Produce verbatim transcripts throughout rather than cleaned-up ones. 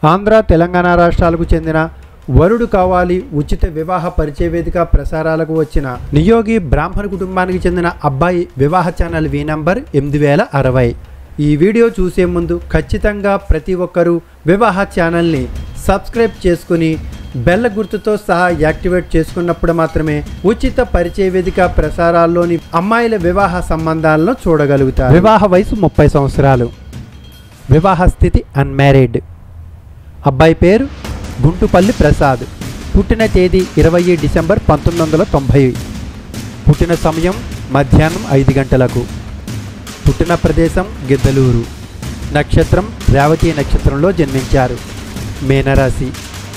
ఆంధ్ర తెలంగాణ రాష్ట్రాలకు చెందిన వరుడు కావాలి ఉచిత వివాహ పరిచయ వేదిక ప్రసారాలకు వచ్చిన నియోగి బ్రాహ్మణ కుటుంబానికి చెందిన అబ్బాయి వివాహ ఛానల్ వి నంబర్ ఎనిమిది వేల అరవై. ఈ వీడియో చూసే ముందు ఖచ్చితంగా ప్రతి ఒక్కరూ వివాహ ఛానల్ని సబ్స్క్రైబ్ చేసుకుని బెల్ గుర్తుతో సహా యాక్టివేట్ చేసుకున్నప్పుడు మాత్రమే ఉచిత పరిచయ వేదిక ప్రసారాల్లోని అమ్మాయిల వివాహ సంబంధాలను చూడగలుగుతారు. వివాహ వయసు ముప్పై సంవత్సరాలు. వివాహ స్థితి అన్మ్యారీడ్. అబ్బాయి పేరు గుంటుపల్లి ప్రసాద్. పుట్టిన తేదీ ఇరవై డిసెంబర్ పంతొమ్మిది వందల తొంభై. పుట్టిన సమయం మధ్యాహ్నం ఐదు గంటలకు. పుట్టిన ప్రదేశం గిద్దలూరు. నక్షత్రం రేవతి నక్షత్రంలో జన్మించారు. మేనరాశి.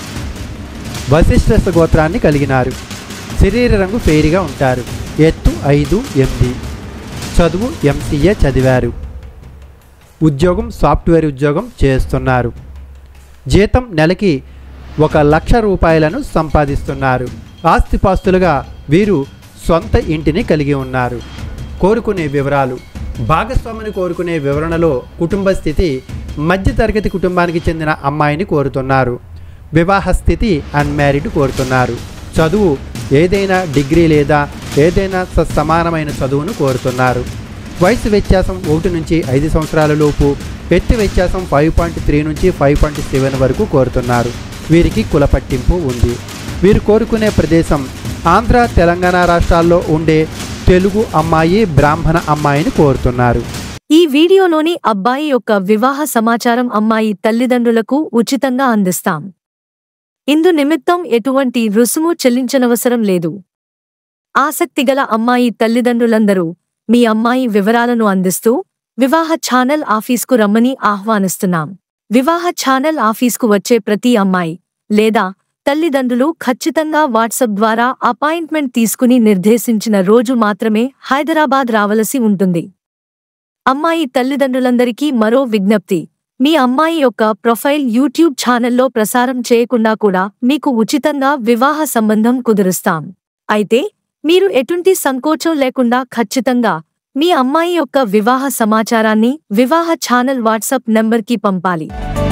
వశిష్ఠ గోత్రాన్ని కలిగినారు. శరీర రంగు ఫేరిగా ఉంటారు. ఎత్తు ఐదు ఎనిమిది. చదువు ఎంసీఏ చదివారు. ఉద్యోగం సాఫ్ట్వేర్ ఉద్యోగం చేస్తున్నారు. జీతం నెలకి ఒక లక్ష రూపాయలను సంపాదిస్తున్నారు. ఆస్తిపాస్తులుగా వీరు సొంత ఇంటిని కలిగి ఉన్నారు. కోరుకునే వివరాలు. భాగస్వామిని కోరుకునే వివరణలో కుటుంబ స్థితి మధ్యతరగతి కుటుంబానికి చెందిన అమ్మాయిని కోరుతున్నారు. వివాహ స్థితి అన్మ్యారీడ్ కోరుతున్నారు. చదువు ఏదైనా డిగ్రీ లేదా ఏదైనా సమానమైన చదువును కోరుతున్నారు. వయసు వ్యత్యాసం ఒకటి నుంచి ఐదు సంవత్సరాల లోపు. ఎత్తు వ్యత్యాసం ఫైవ్ పాయింట్ త్రీ నుంచి ఫైవ్ పాయింట్ సెవెన్ వరకు కోరుతున్నారు. వీరికి కుల పట్టింపు ఉంది. వీరు కోరుకునే ప్రదేశం ఆంధ్ర తెలంగాణ రాష్ట్రాల్లో ఉండే తెలుగు అమ్మాయి బ్రాహ్మణ అమ్మాయిని కోరుతున్నారు. ఈ వీడియోలోని అబ్బాయి యొక్క వివాహ సమాచారం అమ్మాయి తల్లిదండ్రులకు ఉచితంగా అందిస్తాం. ఇందు నిమిత్తం ఎటువంటి రుసుము చెల్లించనవసరం లేదు. ఆసక్తిగల అమ్మాయి తల్లిదండ్రులందరూ మీ అమ్మాయి వివరాలను అందిస్తూ వివాహ ఛానల్ ఆఫీస్కు రమ్మని ఆహ్వానిస్తున్నాం. వివాహ ఛానల్ ఆఫీస్కు వచ్చే ప్రతి అమ్మాయి లేదా తల్లిదండ్రులు ఖచ్చితంగా వాట్సాప్ ద్వారా అపాయింట్మెంట్ తీసుకుని నిర్దేశించిన రోజు మాత్రమే హైదరాబాద్ రావలసి ఉంటుంది. అమ్మాయి తల్లిదండ్రులందరికీ మరో విజ్ఞప్తి. మీ అమ్మాయి యొక్క ప్రొఫైల్ యూట్యూబ్ ఛానల్లో ప్రసారం చేయకుండా కూడా మీకు ఉచితంగా వివాహ సంబంధం కుదురుస్తాం. అయితే మీరు ఎటువంటి సంకోచం లేకుండా ఖచ్చితంగా మీ అమ్మాయి యొక్క వివాహ సమాచారాన్ని వివాహ ఛానల్ వాట్సాప్ నంబర్కి పంపాలి.